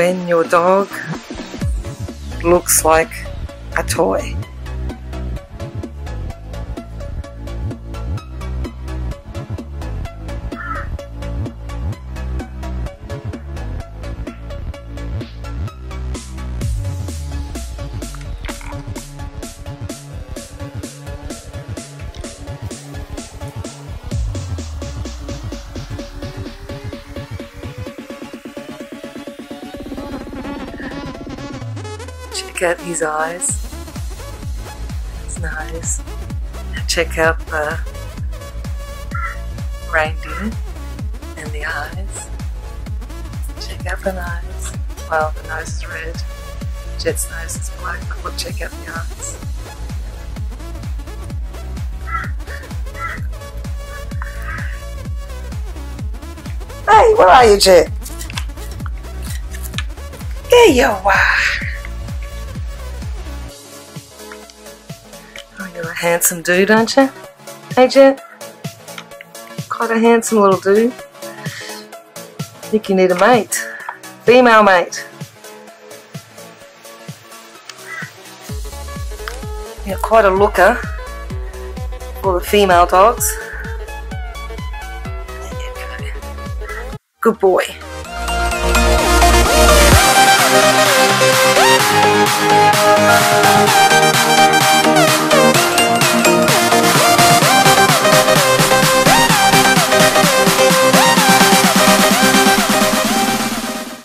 when your dog looks like a toy. Check out his eyes, his nose, and check out the reindeer and the eyes. Check out the nose. Well, the nose is red, Jet's nose is black, but look, check out the eyes. Hey, where are you, Jet? There you are. Oh, you're a handsome dude, aren't you? Hey, Jet? Quite a handsome little dude. I think you need a mate. Female mate. You're quite a looker for the female dogs. There you go. Good boy.